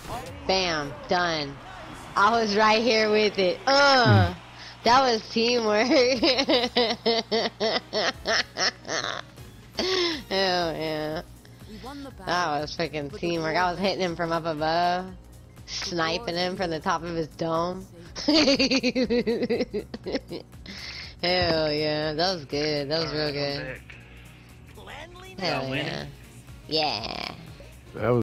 Bam, done. I was right here with it. That was teamwork. Hell yeah. That was freaking teamwork. I was hitting him from up above, sniping him from the top of his dome. Hell yeah, that was good. That was real good. Hell yeah. Yeah. That was